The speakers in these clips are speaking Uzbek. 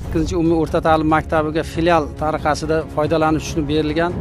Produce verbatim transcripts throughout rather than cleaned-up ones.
sakkizinchi umumiy o'rta ta'lim maktabiga filial tariqasida foydalanish uchun berilgan.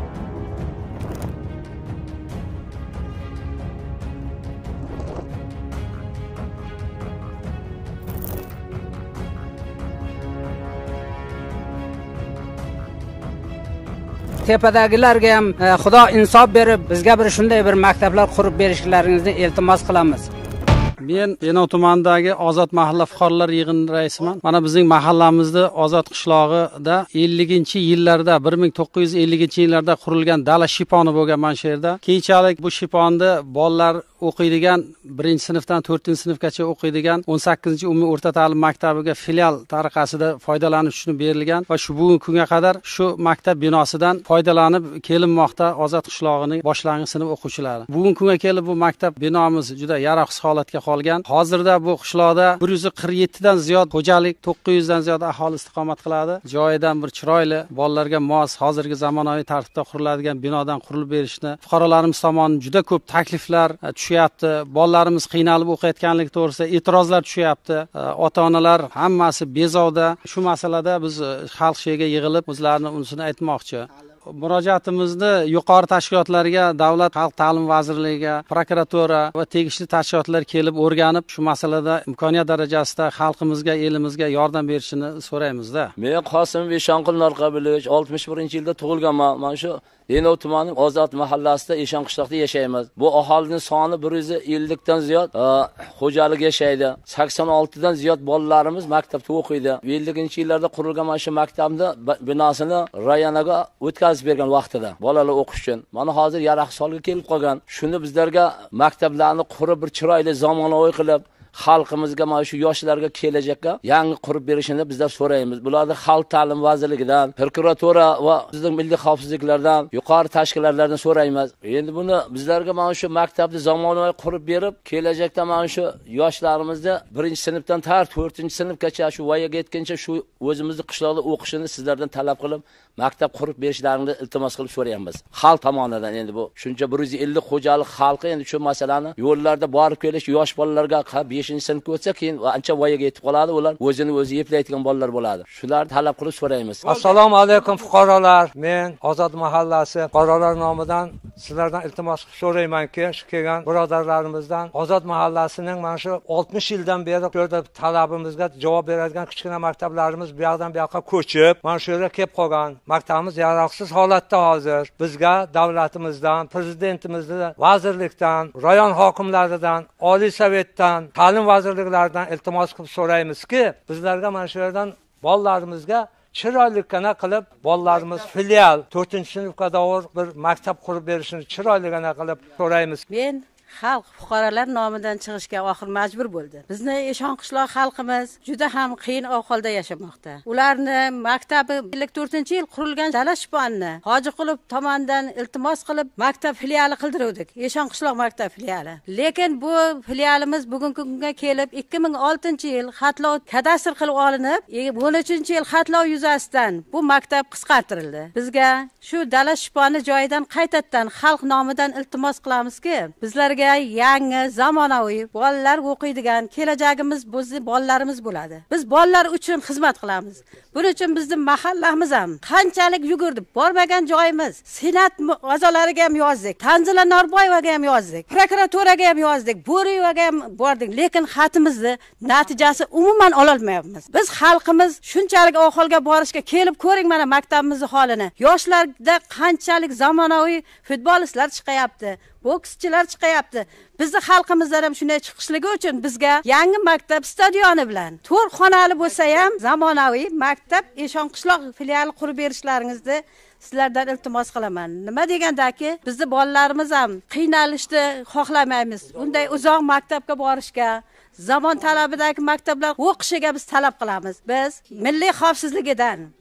Tepadagilarga ham Xudo insof berib, bizga bir shunday bir maktablar qurib berishlaringizni iltimos qilamiz. Men Denov tumanidagi Ozod mahalla fuqarolar yig'ini raisiman. Mana bizning mahallamizda Ozod qishlog'ida elliginchi yillarda, bir ming to'qqiz yuz elliginchi yillarda qurilgan dala shiponi bo'lgan mana shu yerda. Keyinchalik bu shiponda bolalar o'qiydigan birinchi sinfdan to'rtinchi sinfgacha o'qiydigan o'n sakkizinchi umumiy o'rta ta'lim maktabiga filial tariqasida foydalanish uchun berilgan va shu bugungi kunga qadar shu maktab binosidan foydalanib kelinmoqda Ozod qishlog'ining boshlang'ich sinf o'quvchilari. Bugungi kunga kelib bu maktab binomiz juda yaroqsiz holatga qolgan. Hozirda bu qishloqda bir yuz qirq yetti dan ziyod xo'jalik, to'qqiz yuz dan ziyod aholi istiqomat qiladi. Joyidan bir chiroyli, bolalarga mos, hozirgi zamonaviy tartibda quriladigan binodan qurilib berishni fuqarolarimiz tomonidan juda ko'p takliflar tushyapti. Bolalarimiz qiynalib o'qiyotganligi to'g'risida e'tirozlar tushyapti. Ota-onalar hammasi bezovda. Shu masalada biz xalq she'ga yig'ilib o'zlarini unisini aytmoqchi. Murojaatimizni yuqori tashkilotlarga, Davlat xalq ta'lim vazirligiga, prokuratura va tegishli tashkilotlar kelib o'rganib, shu masalada imkoniyat darajasida xalqimizga, elimizga yordam berishini so'raymiz-da. Men Qosim Eshonqul Norqabilich oltmish birinchi yilda tug'ilganman. Mana shu Denov tumanining Ozod mahallasida Eshon qishloqda yashaymiz. Bu aholining soni bir yuz ellik dan ziyod xo'jalik yashaydi. sakson olti dan ziyod bolalarimiz maktabda o'qiydi. elliginchi yillarda qurilgan mana shu maktabni binosini rayonaga o'tkazib bergan vaqtida bolalar o'qish uchun. Mana hozir yaroqsiz holga kelib qolgan. Shuni bizlarga maktablarni qurib bir chiroyli zamonaviy qilib xalqimizga, mana shu yoshlarga kelajakka yangi qurib berishini bizlar so'raymiz. Bularni xalq ta'lim vazirligidan, prokuratura va bizning milliy xavfsizliklardan, yuqori tashkilotlardan so'raymiz. Endi buni bizlarga mana shu maktabni zamonaviy qurib berib, kelajakda mana shu yoshlarimizni birinchi sinfdan tar to'rtinchi sinfgacha shu voyaga yetguncha shu o'zimizning qishloqda o'qishini sizlardan talab qilib, maktab qurib berishlarini iltimos qilib so'raymiz. Xalq tomonidan endi bu shuncha bir yuz ellik xo'jalik xalqi endi shu masalani yo'llarda borib kelish yosh bolalarga beshinchi sinfga o'tsa, keyin ancha voyaga yetib qoladi, ular o'zini o'zi yeplaydigan bolalar bo'ladi. Shularni talab qilib so'raymiz. Assalomu alaykum fuqarolar. Men Ozod mahallasi fuqarolar nomidan sizlardan iltimos qilib so'raymanki, shu kelgan birodarlarimizdan Ozod mahallasining mana shu oltmish yildan beri ko'rda talabimizga javob beradigan kichkina maktablarimiz bu yoqdan bu yoqqa ko'chib, mana shu yerga kelib qolgan. Maktabimiz yaroqsiz holatda hozir. Bizga davlatimizdan, prezidentimizdan, vazirlikdan, rayon hokimlaridan, oliy sovetdan, ta'lim vazirliklaridan iltimos qilib so'raymizki, bizlarga mana shu yerdan bolalarimizga chiroyligina qilib, bolalarimiz filial to'rtinchi sinfga davr bir maktab qurib berishini chiroyligina qilib so'raymiz. Men xalq fuqarolar nomidan chiqishga oxir majbur bo'ldi. Bizni Eshon qishloq xalqimiz juda ham qiyin ahvolda yashamoqda. Ularni maktabi ellik to'rtinchi yil qurilgan dala shiponni Hojiqulov tomonidan iltimos qilib maktab filiali qildirdik. Eshon qishloq maktab filiali. Lekin bu filialimiz bugungi kunga kelib ikki ming oltinchi yil xatlov kadastr qilib olinib, o'n uchinchi yil xatlov yuzasidan bu maktab qisqartirildi. Bizga shu dala shiponni joyidan qaytadan xalq nomidan iltimos qilamizki, bizlarga yangi zamonaviy bolalar o'qiydigan kelajagimiz bizning bolalarimiz bo'ladi. Biz bolalar uchun xizmat qilamiz. Buning uchun bizning mahallamiz ham qanchalik yugurdi, bormagan joyimiz. Senat a'zolariga ham yozdik, Tanzila Norboyevaga ham yozdik, prokuraturaga ham yozdik, Bo'riyevaga ham bordik, lekin xatimizni natijasi umuman ola olmayapmiz. Biz xalqimiz shunchalik ahvolga borishga kelib ko'ring mana maktabimizning holini. Yoshlarda qanchalik zamonaviy futbolistlar chiqayapti, bokschilar chiqayapti. Bizni xalqimizdan ham shunday chiqishligi uchun bizga yangi maktab stadioni bilan to'rt xonali bo'lsa ham zamonaviy maktab Eshon qishloq filiali qurib berishlaringizni sizlardan iltimos qilaman. Nima degandaki, bizni bolalarimiz ham qiynalishni xohlamaymiz. Unday uzoq maktabga borishga, zamon talabidagi maktablar o'qishiga biz talab qilamiz. Biz milliy xavfsizligidan,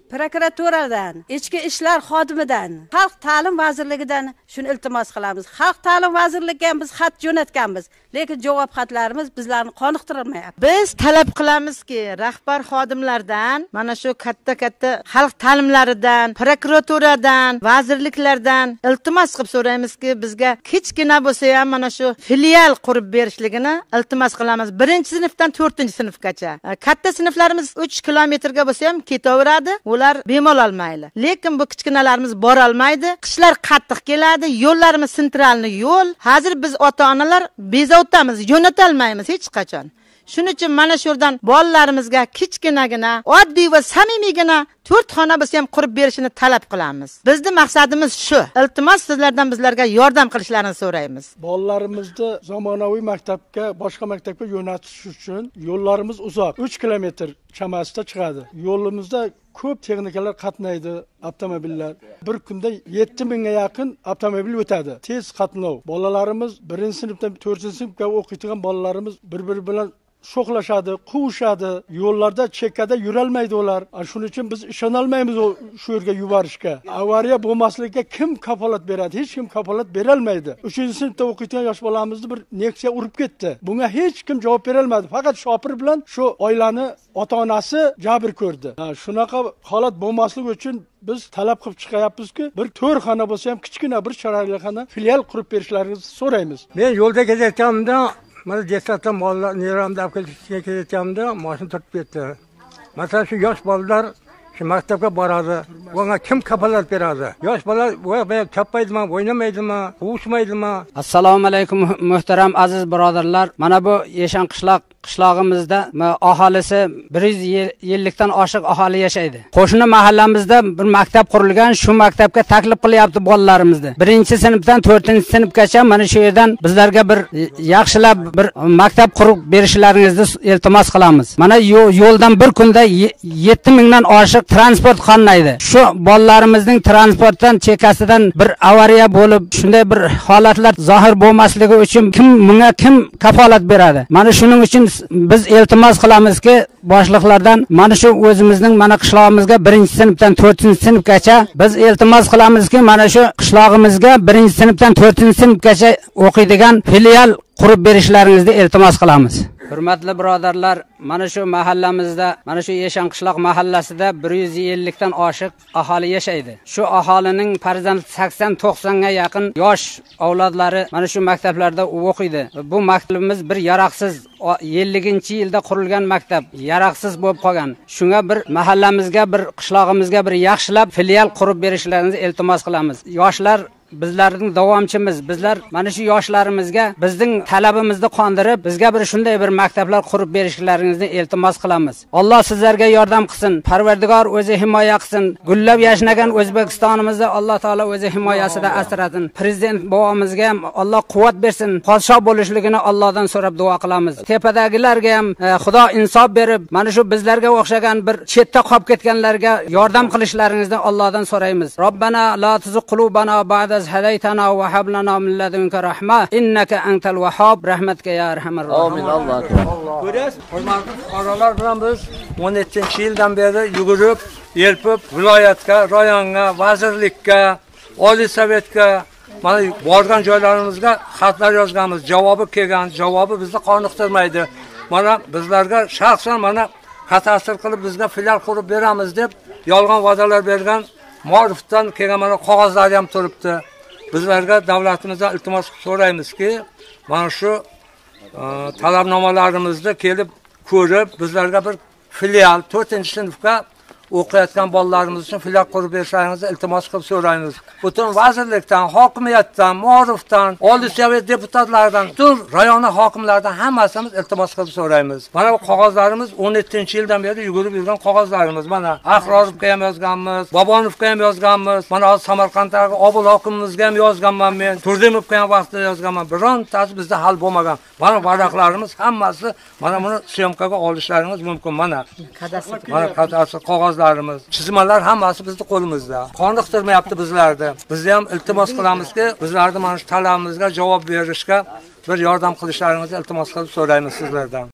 prokuraturadan, ichki ishlar xodimidan, xalq ta'lim vazirligidan shuni iltimos qilamiz. Xalq ta'lim vazirligiga ham biz xat jo'natganmiz, lekin javob xatlarimiz bizlarni qoniqtirmayapti. Biz talab qilamizki, rahbar xodimlardan, mana shu katta-katta xalq ta'limlaridan, prokuraturadan, vazirliklardan iltimos qilib so'raymizki, bizga kichkina bo'lsa ham mana shu filial qurib berishligini iltimos qilamiz. birinchi sinfdan to'rtinchi sinfgacha. Katta sinflarimiz uch kilometrga bo'lsa ham ketaveradi, ular bemalol mayli. Lekin bu kichkinalarimiz bora olmaydi. Qishlar qattiq keladi, yo'llarimiz sentralni yo'l. Hozir biz ota-onalar bezovtamiz, jo'nata olmaymiz hech qachon. Shuning uchun mana shu yerdan bolalarimizga kichkinagina, oddiy va samimiygina to'rt xona bo'lsa ham qurib berishini talab qilamiz. Bizning maqsadimiz shu. Iltimos sizlardan bizlarga yordam qilishlarini so'raymiz. Bolalarimizni zamonaviy maktabga, boshqa maktabga yo'naltish uchun yo'llarimiz uzoq, uch kilometr chamasida chiqadi. Yo'limizda ko'p texnikalar qatnaydi, avtomobillar. Bir kunda yetti mingga yaqin avtomobil o'tadi. Tez qatnov. Bolalarimiz birinchi sinfdan to'rtinchi sinfga o'qiydigan bolalarimiz bir-biri bilan sho'xlashadi, quvishadi, yo'llarda chekkada yurolmaydi ular. Shuning uchun biz ishona olmaymiz o shu yerga yuborishga. Avariya bo'lmasligiga kim kafolat beradi? Hech kim kafolat bera olmaydi. uchinchi sinfda o'qiydigan yosh bolamizni bir Nexia urib ketdi. Bunga hech kim javob bera olmadi. Faqat shopir bilan shu oilani ota-onasi jabr ko'rdi. Shunaqa holat bo'lmasligi uchun biz talab qilib chiqayapmizki, bir to'rt xona bo'lsa ham kichkina bir sharoitxona filial qurib berishlaringizni so'raymiz. Men yo'lda ketayotganimda mana jesatdan bolalar neramda olib kelishga ketayotganimda mashina turib ketdi. Masalan, shu yosh bolalar shu maktabga boradi. Bunga kim kafolat beradi? Yosh bolalar voy chappaydimi, o'ynamaydimi, quvishmaydimi? Assalomu alaykum muhtaram aziz birodarlar. Mana bu Yeshan qishloq qishlog'imizda aholisi bir yuz ellikdan oshiq aholi yashaydi. Qo'shni mahallamizda bir maktab qurilgan, shu maktabga taklif qilyapti bolalarimizni. birinchi sinfdan to'rtinchi sinfgacha mana shu yerdan bizlarga bir yaxshilab bir maktab qurib berishlaringizni iltimos qilamiz. Mana yo'ldan bir kunda yetti mingdan oshiq transport qatnaydi. Shu bolalarimizning transportdan chekkasidan bir avariya bo'lib, shunday bir holatlar zohir bo'lmasligi uchun kim bunga kim kafolat beradi? Mana shuning uchun biz iltimos qilamizki, boshliqlardan mana shu o'zimizning mana qishlog'imizga birinchi sinfdan to'rtinchi sinfgacha biz iltimos qilamizki, mana shu qishlog'imizga birinchi sinfdan to'rtinchi sinfgacha o'qiydigan filial qurib berishlaringizni iltimos qilamiz. Hurmatli birodarlar, mana shu mahallamizda, mana shu Yeshan qishloq mahallasida bir yuz ellikdan oshiq aholi yashaydi. Shu aholining farzand sakson to'qsonga yaqin yosh avlodlari mana shu maktablarda o'qiydi. Bu maktabimiz bir yaroqsiz ellinchi yilda qurilgan maktab, yaroqsiz bo'lib qolgan. Shunga bir mahallamizga, bir qishlog'imizga bir yaxshilab filial qurib berishlaringizni iltimos qilamiz. Yoshlar bizlarning davomchimiz, bizlar mana shu yoshlarimizga bizning talabimizni qondirib, bizga bir shunday bir maktablar qurib berishlaringizni iltimos qilamiz. Alloh sizlarga yordam qilsin, Parvardigor o'zi himoya qilsin. Gullab yashnagan O'zbekistonimizni Alloh taolo o'zi himoyasida asrasin. Prezident bobomizga ham Alloh quvvat bersin. Podshoh bo'lishligini Allohdan so'rab duo qilamiz. Tepadagilarga ham Xudo insof berib, mana shu bizlarga o'xshagan bir chetda qolib ketganlarga yordam qilishlaringizni Allohdan so'raymiz. Robbana la tuzigh qulubana ba'da هديتنا وهب لنا من لدنك رحمة إنك أنت الوهاب برحمتك يا أرحم الراحمين. Amin. Allah akbar. Ko'rasiz, hurmatli fuqarolar bilan biz o'n yettinchi yildan beri yugurib, yelpib viloyatga, rayonga, vazirlikka, oliy sovetga, mana borgan joylarimizga xatlar yozganmiz. Javobi kelgan, javobi bizni qoniqtirmaydi. Mana bizlarga shaxsan mana xatasir qilib bizga filial qurib beramiz deb yolg'on va'dalar bergan Ma'rifdan kelgan mana qog'ozlar ham turibdi. Bizlarga davlatimizdan iltimos so'raymizki, mana shu talabnomalarimizni kelib ko'rib, bizlarga bir filial to'rtinchi sinfga o'qiyotgan bolalarimiz uchun filial qurib berishlaringizni iltimos qilib so'raymiz. Butun vazirlikdan, hokimiyatdan, ma'rifdan, oliy sovet deputatlaridan, butun rayon hokimlaridan hammamiz iltimos qilib so'raymiz. Mana bu qog'ozlarimiz o'n yettinchi yildan beri yugurib yurgan qog'ozlarimiz. Mana Ahrorovga ham yozganmiz, Bobonovga ham yozganmiz, mana hozir Samarqanddagi Obul hokimimizga ham yozganman men, Turdimovga ham vaqtida yozganman. Birontasi bizda hal bo'lmagan. Mana varaqlarimiz hammasi mana buni syomkaga olishlaringiz mumkin. Mana mana kadastr qog'oz chizmalar hammasi bizning qo'limizda. Qoniqtirmayapti bizlarni. Biz ham iltimos qilamizki, bizlarning mana shu talabimizga javob berishga bir yordam qilishlaringizni iltimos qilib so'raymiz sizlardan.